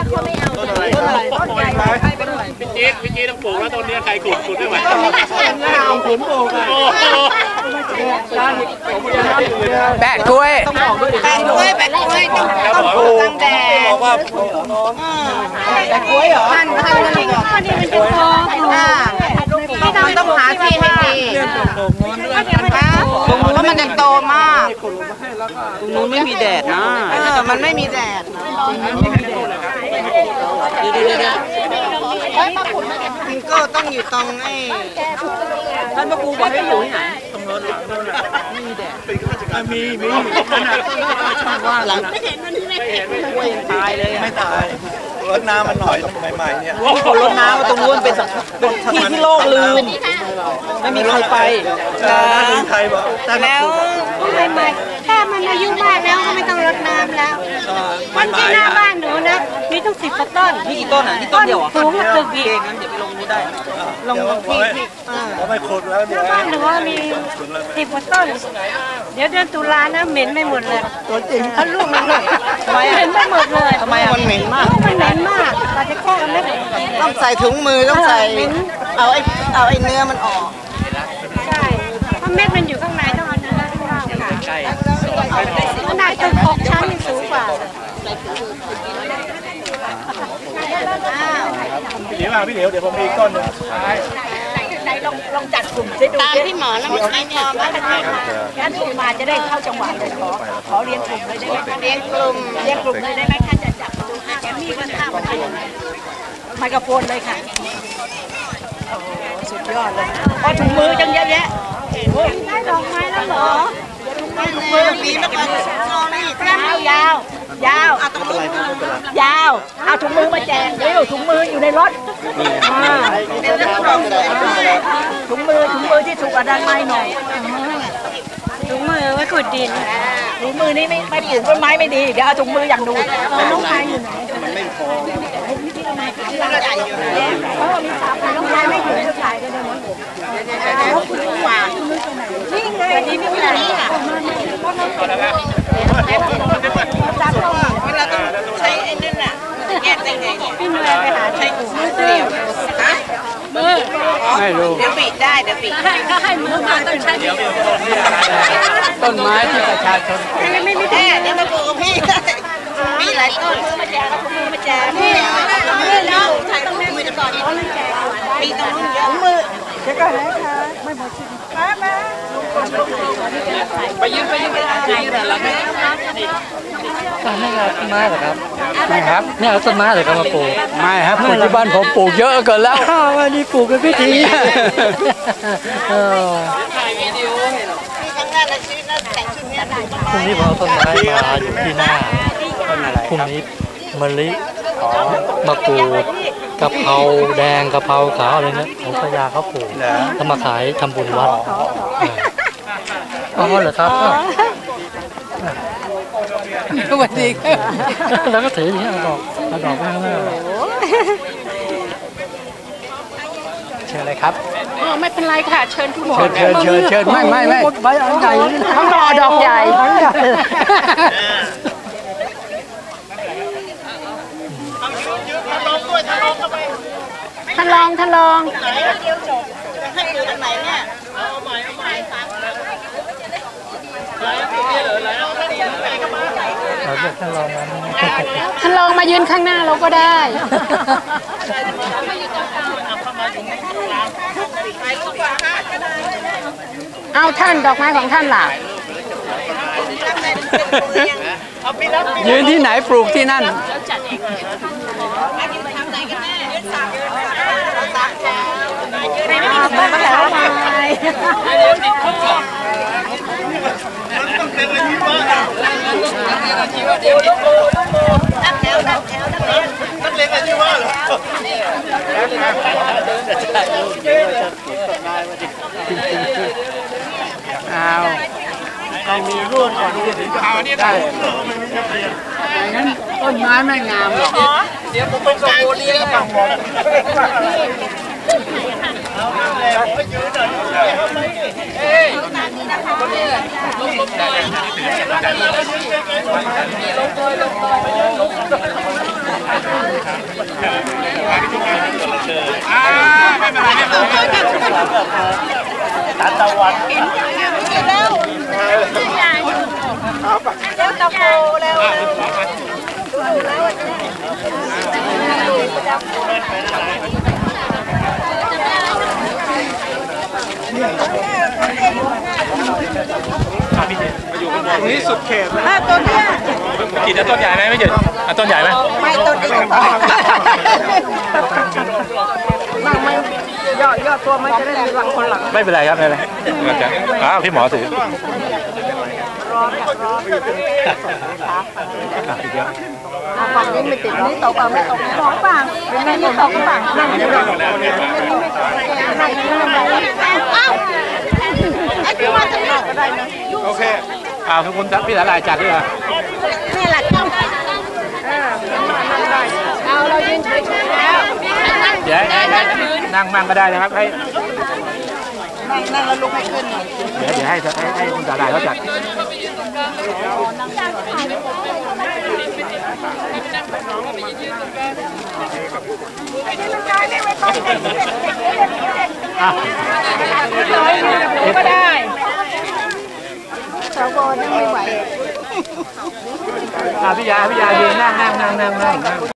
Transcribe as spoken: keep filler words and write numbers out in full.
เขาไม่เอาต้นอะไรต้นอะไรต้นใหญ่ใครเป็นอะไรพี่จี๊ดพี่จี๊ดต้องปลูกแล้วต้นนี้ใครขุดขุดได้ไหมเอาผมปลูกแปะกล้วยแปะกล้วยแปะกล้วยต้องต้องปลูกตั้งแต่บอกว่าแปะกล้วยเหรอท่านท่านนั่นเองเหรอนี่มันจะโตอ่าไม่ต้องหาที่ให้ดีเพราะมันจะโตมากตรงนู้นไม่มีแดดนะเออมันไม่มีแดดฟิงเกอร์ต้องอยู่ตรงไอ้ท่านพระครูบอกให้อยู่ที่ไหนตรงรถไม่มีแดดมีมีว่าหลังไม่เห็นมันไม่เห็นไม่เห็นตายเลยไม่ตายรดน้ำมันหน่อยใหม่ๆเนี่ยคนรดน้ำตรงนู้นเป็นที่ที่โลกลืมไม่มีใครไปไม่มีใครบอกแล้วไม่ไม่ถ้ามันอายุมากแล้วก็ไม่ต้องรดน้ำแล้วมันที่หน้าบ้านหนูนะมีต้องสิบกว่าต้นมีกี่ต้นอ่ะนี่ต้นเดียวสูงมาตึกอีกงั้นเดี๋ยวไปลงนู้นได้ลงที่ที่เราไม่ขุดแล้วเนี่ยบ้านหนูว่ามีสิบกว่าต้นเดี๋ยวเดือนตุลานะเหม็นไม่หมดเลยตัวจริงเขาลูกมันเลยเหม็นไม่หมดเลยทำไมมันเหม็นมากมันเหม็นมากเราจะแก้กันไม่ได้ต้องใส่ถุงมือต้องใส่เอาไอ้เอาไอ้เนื้อมันออกใช่เพราะเม็ดมันอยู่ข้างในต้องเอาเนื้อข้างนอกค่ะขนาดตึกหกชั้นยังสูงกว่าพี่เหลียวมาพี่เหลียวเดี๋ยวผมมีก้อนหนึ่งไหนลองลองจัดกลุ่มได้ดูตามที่หมอแล้วมันไม่พอมาทำไมงั้นถูกมาจะได้เข้าจังหวะเลยขอขอเรียนกลุ่มเลยได้ไหมเรียนกลุ่มเรียนกลุ่มเลยได้ไหมถ้าจะจับดูห้าแกมีกันข้าวมันยังไงไมโครโฟนเลยค่ะสุดยอดเลยพอถุงมือจังเยอะแยะได้ดอกไม้แล้วเหรอถุงมือมีแล้วก็ยาวยาวยาว าวเอาถุงมือมาแจกเดี๋ยวถุงมืออยู่ในรถถุงมือถุงมือที่ถูกอนามัยหน่อยถุงมือไว้ขุดดินถุงมือนี่ไม่ไม่ปลูกต้นไม้ไม่ดีเดี๋ยวเอาถุงมืออย่างดูน้องชายอยู่ไหนมันไม่พอที่ทำไมขายใหญ่อยู่เพราะว่ามีสามน้องชายไม่อยู่จะขายกันเลยมั้งแล้วคุณลุงหวานนี่ไงนี่ไม่เป็นไรค่ะเวลาต้องใช้ไอ้นั่นน่ะแยกยังไงเนี่ยพี่มือไปหาใช้มือเดียวฮะมือไม่รู้เดี๋ยวบีได้เดี๋ยวบีก็ให้มือมาต้องใช้มือต้นไม้ที่ประชาชนไม่ไม่ไม่แท้เดี๋ยวมาปลูกกับพี่มีหลายต้นมือมาแจกแล้วมือมาแจกนี่มือน้องใช้ต้องมือจะก่อนมีตรงนู้นเยอะมือเดี๋ยวก่อนนะคะไม่หมดชิ้นมามาไปยืนไปยืนไปยืนแต่ละไม่ต้นไม้ต้นไม้เหรอครับไม่ครับเนี่ยต้นไม้เหรอครับมาปลูกไม่ครับปัจจุบันผมปลูกเยอะเกินแล้ววันนี้ปลูกเป็นพิธีถ่ายวิดีโอเห็นมีครั้งแรกในชีวิตนะแต่งชุดนี้พรุ่งนี้ผมเอาต้นไม้มาอยู่ที่หน้าพรุ่งนี้มะลิมะกรูดกะเพราแดงกะเพราขาวอะไรเงี้ยของพญาเขาปลูกแล้วมาขายทำบุญวัดอ๋อเหรอครับสวัสดีแล้วก็ถืออย่างนี้เอาดอกเอาดอกไปข้างหน้าเชิญเลยครับไม่เป็นไรค่ะเชิญทุกหมอเชิญเชิญเชิญไม่ไม่ไม่ใบอันใหญ่ทั้งดอกดอกใหญ่ท่านลองท่านลองให้ดูตรงไหนเนี่ยเอาใหม่เอาใหม่ท่านลองมายืนข้างหน้าเราก็ได้เอาท่านดอกไม้ของท่านล่ะยืนที่ไหนปลูกที่นั่นไม่มาแล้วไงนักแถวนักแถวนักเรียนนักเรียนอาชีวะเหรอเอาเรามีรุ่นก่อนที่ถึงเอาเนี่ยได้งั้นต้นไม้ไม่งามหรอกเดี๋ยวผมไปส่งโอเลี้ยงฝั่งหมดเไม่เป็นไรไม่เป็นไรตาตะวันแล้วแล้วตะโกแล้วดูแล้ววันนี้สุดเขตเลยตัวเนี้ยกินต้นใหญ่ไหมไม่หยุดต้นใหญ่ไหมไม่ต้นเล็กนั่งไม่ย่อย่อตัวมันจะได้มีหลังคนหลังไม่เป็นไรครับไม่เป็นไรอ้าวพี่หมอถือฝั่งนี้ไม่ติดนี่ตกฝั่งไม่ตกสองฝั่งเป็นไม่ตกฝั่งนั่งไม่ตกนั่งไม่ตกอ้าวไอ้ที่ว่าจะไม่ก็ได้นะโอเคอ้าวคุณพี่สาลายจัดด้วยเหรอนี่แหละจ้องเอาเรายืนเฉยๆแล้วเดี๋ยวนั่งมั่งก็ได้นะครับให้นั่งนั่งแล้วลุกให้ขึ้นเดี๋ยวเดี๋ยวให้ให้ให้คุณสาลายเขาจัดก็ได้สาวโบนั่งไม่ไหวพี่ยาพี่ยายืนนั่งนั่งนั่งนั่งนั่ง